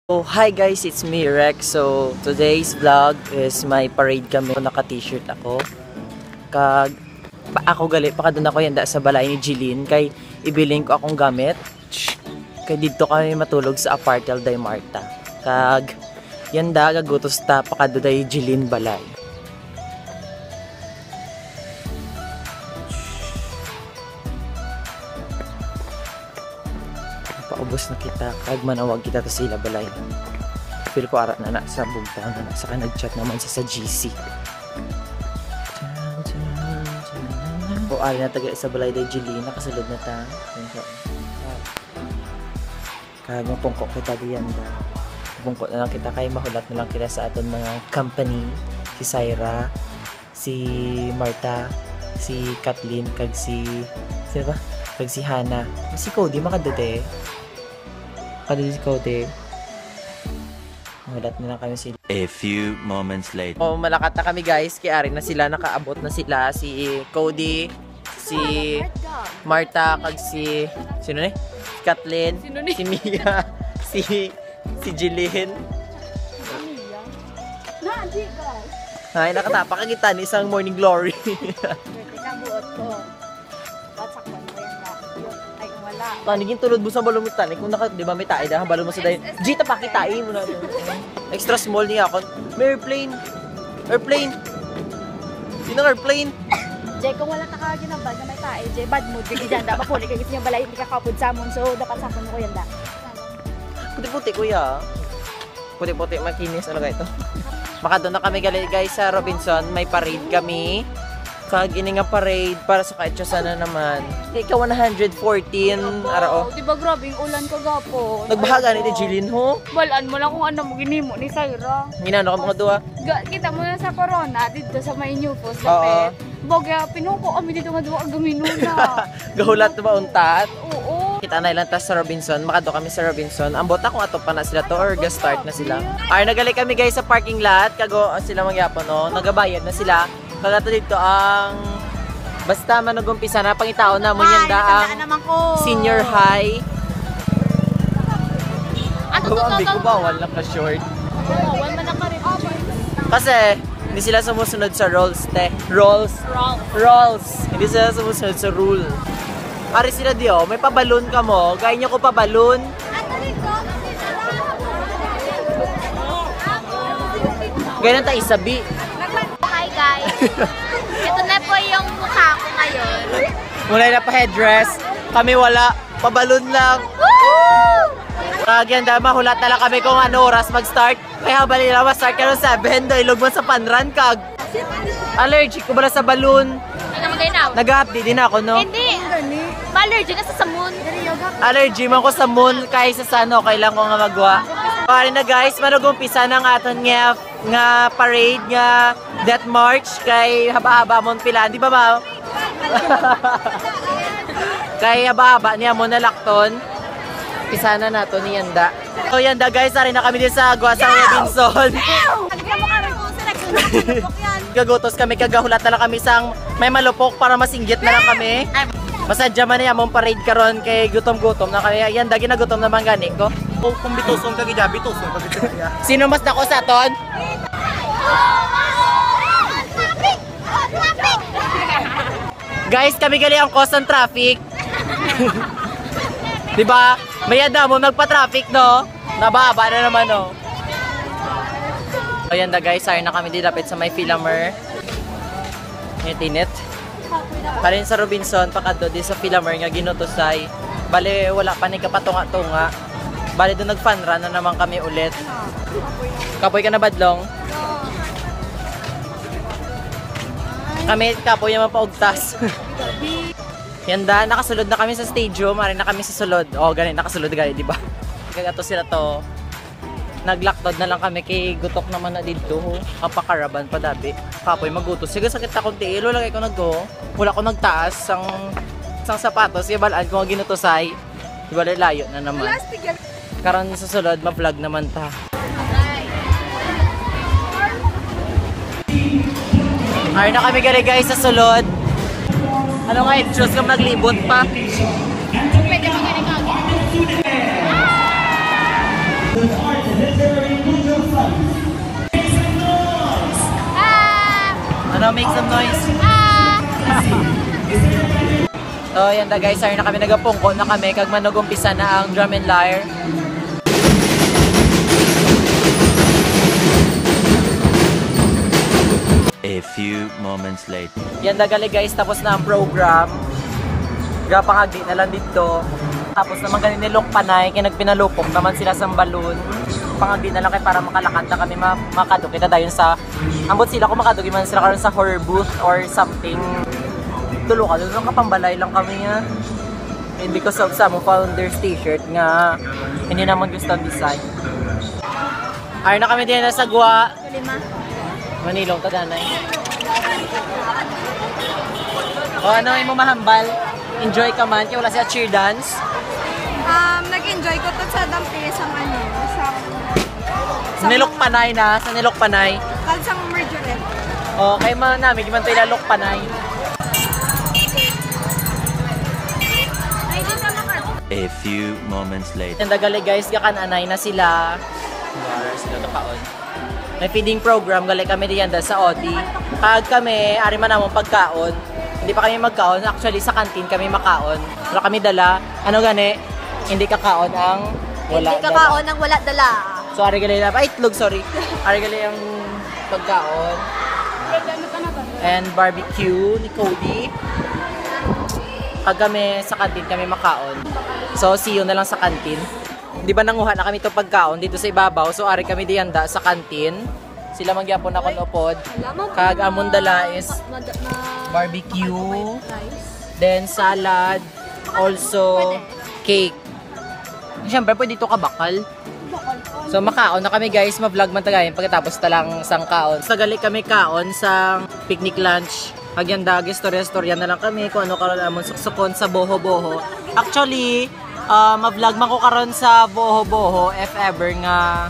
Oh, hi guys, it's me Rex. So today's vlog is my parade kami. Naka-t-shirt ako. Ako gali pa kadun ako yanda sa balay ni Jilin kay ibilin ko akong gamit. Kay dito kami matulog sa Apartel day Marta. Yanda gagutos ta pakadto day Jilin balay. Paubos na kita, kag manawag kita to sila balay. Feel ko ara na sa bugtaw na saka nag-chat naman sa GC. O ari na taga sa balay day Jilin, nakasulod na ta. Kag mapungkok kita diyan da. Pungkok na lang kita kay mahulat na lang kita sa aton mga company, si Syra, si Marta, si Kathleen, kag si sino ba? Kag si Hana. Si Cody makadute. Kadali si Cody. Mahulat na lang kami sila. A few moments later. Oh, malakat na kami guys. Kaya ari na sila, nakaabot na sila. Si Cody, si Marta, kag si sino ni? Si Kathleen, si Mia, si Jilin. Ay, nakatapa ka kita ni isang morning glory. Tanigin tulod mo sa balumitan. Kung di ba may tae na, balong mo sa dahin. Gita pa kitain mo na. Extra small niya ako. May airplane. Airplane. Sino ang airplane? Jay, kung wala ka ginambal na may tae, Jay, bad mood. Kaya dyan, dapat puli kagit niya balay, hindi ka kapod sa amon. So, dapat sakon mo ko yan da. Puti-puti kuya. Puti-puti, makinis. Ano ka ito? Makadon na kami gali guys sa Robinson. May parade kami. Kagini nga parade para sa kaitsa na naman. Ika 114 arao. Di ba grabe yung ulan kagapo? Nagbahaga ni Jilin ho. Balaan mo lang kung ano mo ginimo ni Syra. Ginano ka mga duwa? Kita mo na sa corona dito sa may new post dapit. Bogya pinuko kami dito nga duwa gamino na. Gahulat na ba untat? Oo. Kita na ilang tas sa Robinson. Makado kami sa Robinson. Ang bota kung ato pa na sila to or ga-start na sila. Ay nagali kami guys sa parking lot. Kago sila mangyapon no. Nagabayad na sila. Kagato dito ang basta manugumpisa na pangitao na mo yan da ang senior high. Ano Ang ko bawal na ka-short. Bawal man ka rin. Kasi hindi sila sumusunod sa rules te. Rules. Hindi sila sumusunod sa rule. Pare sila diyo, may pabalon ka mo. Gaya niyo ko pabalon. Ganyan tayo isabi. Hi guys. Ito na po yung mukha ko ngayon. Muna na pa headdress. Kami wala. Pabalon lang. Kagyan dama, hulat na lang kami kung ano oras mag-start. Kaya bali na ma-start ka ng 7. Ilog mo sa panran kag. Allergic ko ba sa balloon? Nag-update din ako, no? Hindi. Ma-allergy ka sa moon. Allergy man ko sa moon kaysa sa ano, kailan ko nga magwa. Pare na guys, manugumpisa ng aton nga parade nga Death March kay haba-haba mon pila, di ba ba? Kay haba-haba niya mo na lakton. Pisana nato ni Yanda. So Yanda guys, ari na kami din sa Guasang Robinson. Gagutos kami, kagahulat na lang kami sang may malupok para masinggit na lang kami. Masadya man niya mong parade karon kay gutom-gutom na kami. Yanda ginagutom naman gani ko. Kung bituson ka gida, bituson ka gida. Sino mas nako sa ton? Guys, kami gali ang cause ng traffic. Diba? Mayad na mo nagpa-traffic, no? Nababa na naman, no? Ayan na guys, sorry na kami dilapit sa may Philamer. Tinit. Parin sa Robinson, pakado di sa Philamer nga ginutosay. Bale, wala pa ni kapatunga-tunga. Bale, doon nag-fun run na naman kami ulit. Kapoy ka na badlong? Kami, kapoy naman paugtas. Yanda, nakasulod na kami sa stadium. Mari na kami sa sulod. O, ganun, nakasulod gani, di ba? Kagato sila to. Nag-lockdown na lang kami kay gutok naman na dito. Kapakaraban pa dabi. Kapoy, magutos. Sige, sakit na konti. Ilo lagay ko nag-go. Wala ko nagtaas sang sapatos. Kaya balaan ko nga ginutosay. Di ba, layo na naman. Karon sa sulod, ma-vlog naman ta. Ay na kami gari guys sa sulod. Ano nga, Diyos kang naglibot pa. Pwede mo ganun kagin. Hello, make some noise. So, yan na guys, na kami nagapungko na kami kag manugumpisa na ang drum and lyre. A few moments later. Yan na gali guys, tapos na ang program. Gapangagdi na lang dito. Tapos naman ganin nilong panay, kaya nagpinalupok naman sila sa balloon. Pangagdi na lang kay para makalakanta kami makaduk. Kita dayon sa, ambot sila kung makadugi man sila karon sa horror booth or something. Tulo ka, doon kapambalay lang kami nga. And because of some founders t-shirt nga, hindi naman gusto ang design. Ayun na kami din na sa Gua. Manilong, tadanay. O ano yung mahambal? Enjoy ka man, kaya wala siya cheer dance. Nag-enjoy ko to sa dampi sa Sa Nilok Panay na, sa Nilok Panay. Kalsang Marjoret. O, kay man namin, di man tayo lalok Panay. A few moments later. Yung dagali guys, gakan-anay na sila. Sila to kaon. May feeding program, gali kami diyan sa Odi. Pag kami, ari man namang pagkaon. Hindi pa kami magkaon, actually sa kantin kami makaon. Wala kami dala. Ano gani? Hindi kakaon ang wala Hindi kakaon ang wala dala. So, ari gali na. Itlog, sorry. Ari gali ang pagkaon. And barbecue ni Cody. Pag kami sa kantin kami makaon. So, see you na lang sa kantin. Di ba nanguha na kami to pagkaon dito sa ibabaw. So, ari kami dianda sa kantin. Sila mangyapon na kon upod. Kag amon dala is barbecue. Then salad. Also cake. Siyempre, pwede ito kabakal. So, makaon na kami guys. Ma-vlog man tagayin pagkatapos talang sang kaon. Sagali kami kaon sa picnic lunch. Pagyanda, istorya-istorya na lang kami kung ano karon amon suksukon sa Boho-Boho. Actually, ma-vlog man ko karon sa Boho-Boho if ever nga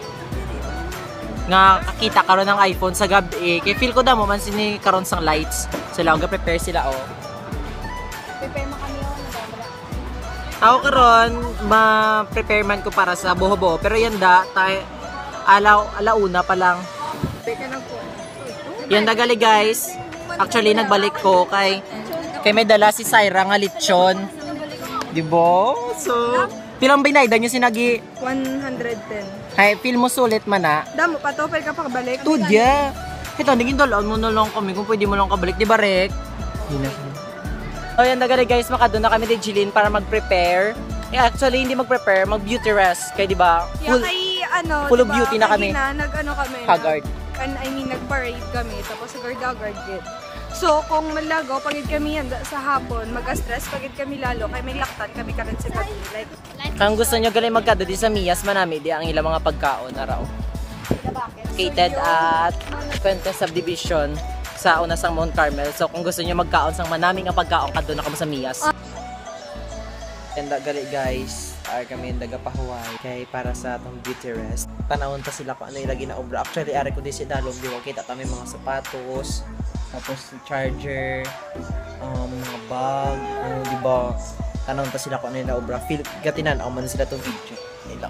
kakita karon ng iPhone sa gabi. Kaya feel ko da mo man sini karon sang lights. Sila ang prepare sila oh. Prepare mo kami yun. Ako karon ma-prepare man ko para sa Boho-Boho. Pero yan da, alauna pa lang. Prepare ka ng po. Yan da gali guys. Actually, nagbalik ko kay may dala si Syra nga lechon. Diba? So, pilang binayda niyo sinagi? 110. Ay, feel mo sulit man na. Damo, patopel ka pa kabalik. Tudya. Ito, naging dalaan mo na lang kami kung pwede mo lang kabalik. Di ba, Rek? Hindi na siya. So, yan na guys, makadun na kami ni Jillian para mag-prepare. Actually, hindi mag-prepare, mag-beauty rest. Kaya di ba? Full of beauty na kami. Nag-ano kami. Haggard. Nag-parade kami. Tapos haggard gid. So, kung malagaw, pagid kami yan sa hapon, mag-stress, pagid kami lalo, kay may laktan kami karon sa gabi. Like, kung gusto nyo galing magkado di sa Miyas, manami, di ang ilang mga pagkaon araw. Located at Fuentes Subdivision sa una sang Mount Carmel. So, kung gusto nyo magkaon sang manaming ang pagkaon, kadto na kamo sa Miyas. And gali guys, ay kami yung nagapahuway kay para sa atong beauty rest. Tanawon ta sila kung ano yung lagi na obra. Actually, ari ko di si Dalong, di ba? Kita kami mga sapatos, tapos charger, mga bag, di ba? Tanawon ta sila kung ano yung na obra. Feel, gatinan, ako man sila itong video. Nila.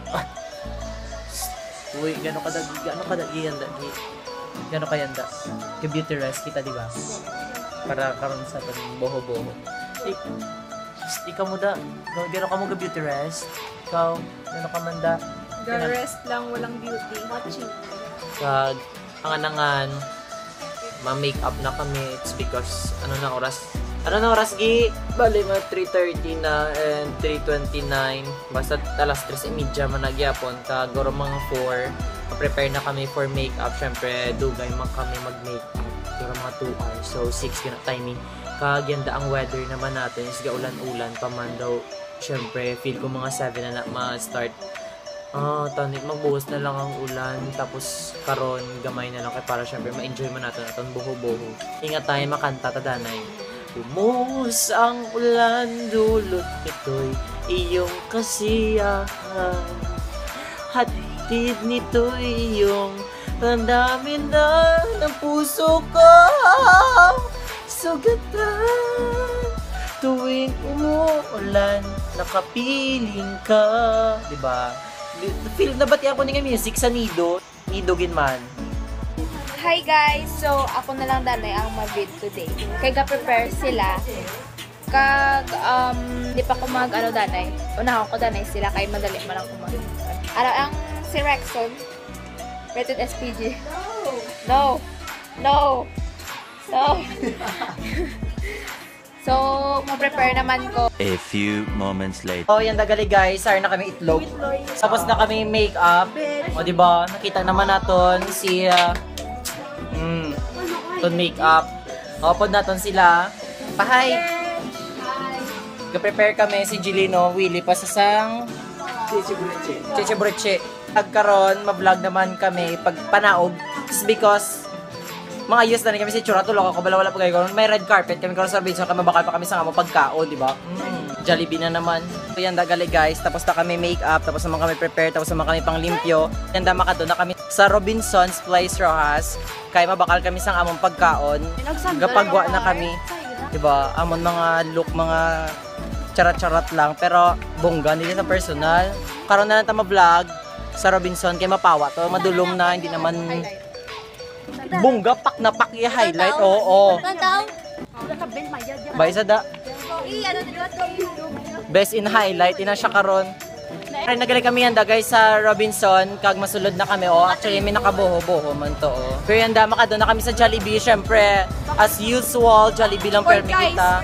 Uy, gano'n kadagi yan, dagi. Gano'n kayanda. Yung beauty rest kita, di ba? Para karon sa Boho-Boho. Ikaw mo da, gano'n ka mo ga beauty rest? Ikaw, gano'n ka man da? rest lang, walang beauty. Watching. Kag, angan-angan, ma-make up na kami. It's because, ano na oras, Gi? Bali, 3:30 na and 3:29. Basta alas 3:30 man nagyapon. Kagoro mga 4. Ma-prepare na kami for make-up. Syempre, dugay man kami mag-make-up. Siguro mga 2 hours. So, 6 yun ang timing. Kagyanda ang weather naman natin. Is ulan-ulan pa man daw. Syempre, feel ko mga 7 na ma-start. Tanik, magbuhos na lang ang ulan. Tapos, karon gamay na lang. Kaya para syempre, ma-enjoy man natin itong Boho-Boho. Ingat tayo makanta, tadanay. Bumuhos ang ulan, dulot ito'y iyong kasiyahan. Hatid nito'y iyong damdamin na ng puso ko. Sugatan tuwing umuulan, nakapiling ka. Diba? Feel na bati ako ng music sa Nido. Nido ginman. Hi guys! So, ako na lang danay ang mag-vid today. Kaya ga-prepare sila. Kag, di pa ko mag-ano danay. Unahan ko danay sila kay madali mo lang kumag. Ang si Rexon, rated SPG. No! No! No! So, ma-prepare naman ko. A few moments later. Oh, yan dagali guys, sar na kami itlog. Tapos na kami makeup. O diba, nakita naman naton si ton makeup. O, pod naton sila. Pahay! Ga-prepare kami si Gilino, Willie, pasasang Chiche Breche. Agkaron, ma-vlog naman kami pag panaog. Just because mga ayos na rin kami si Chura, tulog ako, bala wala pa kayo. May red carpet kami karon sa video, kami bakal pa kami sa nga mo pagkao, di ba? Jollibee na naman. So yan dagali guys, tapos na kami makeup, tapos naman kami prepare, tapos naman kami pang limpyo. Yan dama ka doon na kami sa Robinson's Place Rojas. Kaya mabakal kami sa among pagkaon. Gapagwa na kami. Di ba? Amon mga look, mga charat-charat lang, pero bongga nila sa personal. Karon na lang ta ma-vlog sa Robinson kay mapawa to, madulom na, hindi naman bongga pak na pak i-highlight. Oo. Ba isa da. Best in highlight ina siya karon. Ay nagali kami yanda guys sa Robinson kag masulod na kami. Actually may nakaboho-boho man to. Pero yanda maka doon na kami sa Jollibee, syempre as usual Jollibee lang permi kita.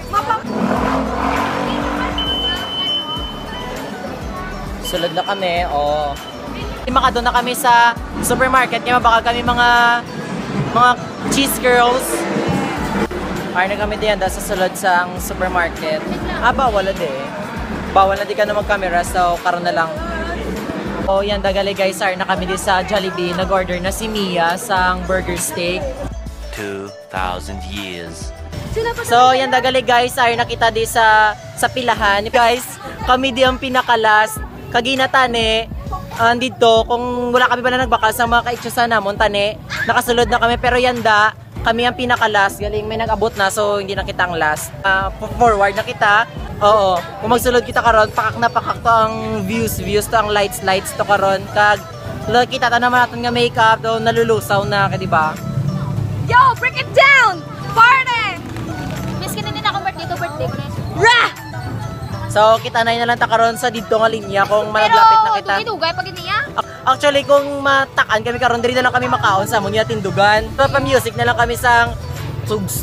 Sulod na kami. Maka doon na kami sa supermarket kaya mabakal kami mga cheese girls. Ay na kami diyan sa sulod sa supermarket. Bawal na di. Bawal na di ka na mag-camera, so karon na lang. Yan dagali guys, na kami di sa Jollibee. Nag-order na si Mia sang burger steak. 2,000 years. So yan dagali guys, nakita di sa pilahan. Guys, kami di ang pinakalas. Kaginatane, dito, kung wala kami pa na nagbakal sa mga kaitsusa namon, tane, nakasulod na kami, pero yanda, kami ang pinaka-last, galing may nag-abot na, so hindi na kita ang last. Forward na kita, oo, kung magsulod kita karon, pakak na pakak to ang views to ang lights to karon, kag, kita ta naman natin nga makeup, do nalulusaw na, diba? Yo, break it down! Party! Miss, kininin ako birthday ko na. Rah! So, kita na lang ta karon sa dito nga linya kung malaglapit na kita. Pero, dugay pag niya. Actually, kung matakan kami karon diri na lang kami makaon sa Munya Tindugan. So, pa-music na lang kami sang tugs.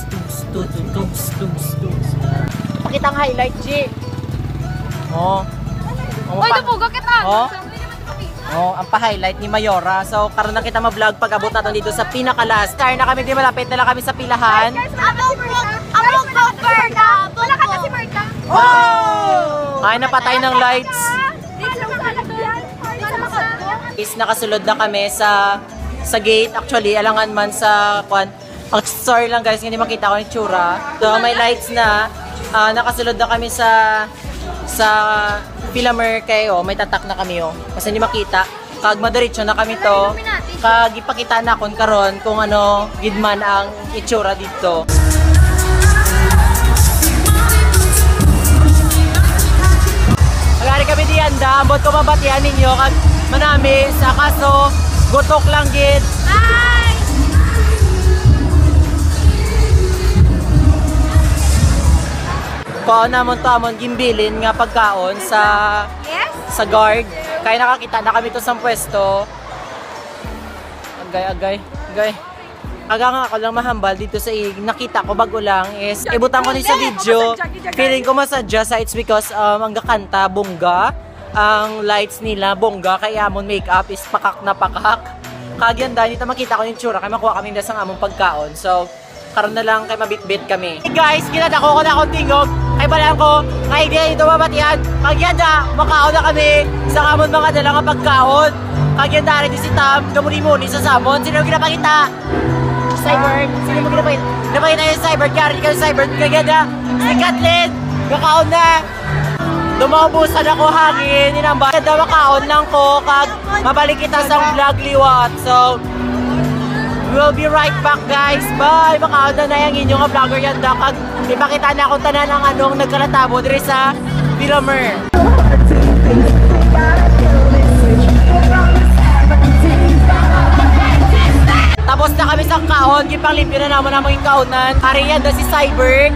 Pakita ang highlight, G. Oy, dupugo kita. Ang pa-highlight ni Mayora. So, karon na kita ma-vlog pag abot natin dito sa pinaka-last. Star na kami, di malapit na lang kami sa pilahan. Wala ka na si Marta. Ay, napatay ng lights. Is nakasulod na kami sa gate. Actually, alangan man sa sorry lang guys, hindi makita ko yung tsura. So, may lights na. Nakasulod na kami sa Pilamer kayo. May tatak na kami kasi hindi makita. Kag madiretso na kami to. Kag ipakita na kon karon kung ano gidman ang itsura dito. Magari kami diyan da, ambot ko mabatian ninyo kag manami sa kaso gutok lang gid. Hi! Kaon namon to amon gimbilin nga pagkaon sa guard. Kaya nakakita na kami to sa pwesto. Agay. Aga nga ako lang mahambal dito sa nakita ko bago lang is ibutan ko ni sa video. Feeling ko masadya sa it's because ang gakanta bongga, ang lights nila bongga, kaya amon makeup is pakak na pakak. Kagyan dahil dito makita ko yung tsura kaya makuha kami na sa among pagkaon. So karon na lang kay mabitbit kami. Hey guys, ginadako ko na akong tingog. Kay balang ko, kay di ito mabatian. Kagyan na, makaon na kami sa amon mga dalang pagkaon. Kagyan na rin si Tam, gamuni-muni sa samon. Sino yung ginapakita? Cyber, sino mo ginapakita? Ginapakita yung Cyber, kaya ka yung Cyber. Kagyan na, si Kathleen, makaon na. Dumaubusan ako hangin, inambay. Kaya makaon lang ko, kag mabalik kita sa vlog liwat. So, we'll be right back guys. Bye! Makaon na yung inyong vlogger yan. Kag ipakita na akong tanan ng anong nagkalatabo diri sa Pilamer. Tapos Ubos na kami sa kaon, gipang-limpyo na naman ang mga kaonan. Ariyan na si Cyber.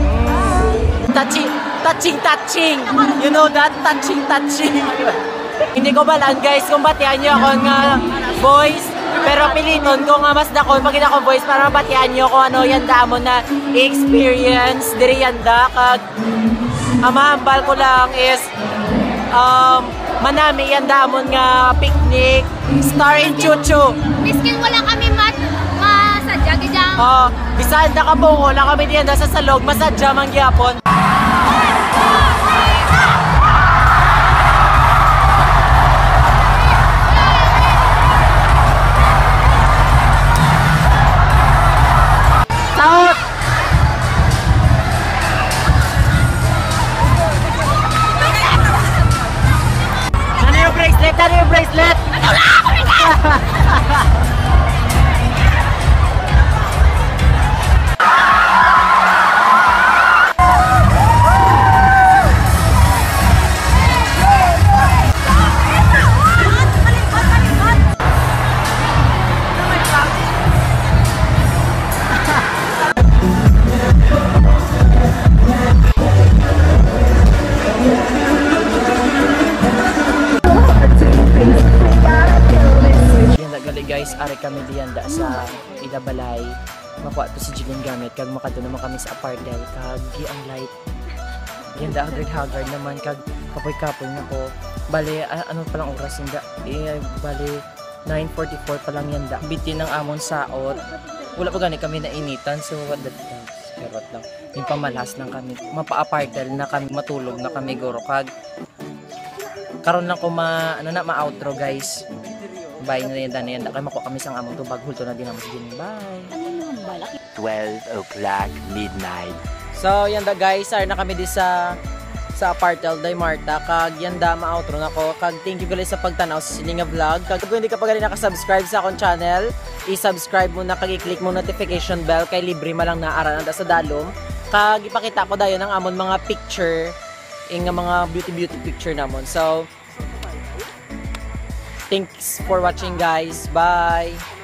Touching. You know that? Touching. Hindi ko balaan guys kung batihan niyo ako nga voice. Pero piliton ko nga mas dakon pag ako voice para mabatihan niyo kung ano yanda mo na experience diri yanda kag amahambal ko lang is manami yanda mo nga picnic Star in Chuchu. Miskin wala kami masadya gidya. Bisan na kabungo lang kami diyan sa salog masadya man gyapon. Out! Ano yung bracelet? Guys, ari kami diyan sa Idabalay. Makuha to si Jillian gamit kag makadto naman kami sa apartment kag ang light. Yan da haggard naman kag kapoy-kapoy nako. Bale ano pa lang oras inda? Bale 9:44 pa lang yan da. Bitin ng amon saot. Wala pa gani kami nainitan so what the carrot lang. Yung pamalas lang kami. Mapa-apartel na kami, matulog na kami guro kag karon lang ko ma-outro guys. Bye na yan. Kaya makuha kami sang among tubag. Hulto na din naman si Jenny. Bye! 12 o'clock midnight. So, yanda guys. Sar na kami di sa apartel day Marta. Kag yanda ma-outro na ko. Kag thank you guys sa pagtanaw sa sininga vlog. Kag kung hindi ka pa gali nakasubscribe sa akong channel, i-subscribe mo na kag i-click mo notification bell kay libre malang naaranan sa dalom. Kag ipakita ko dayon ang amon mga picture. Nga mga beauty picture namon. So, thanks for watching guys. Bye!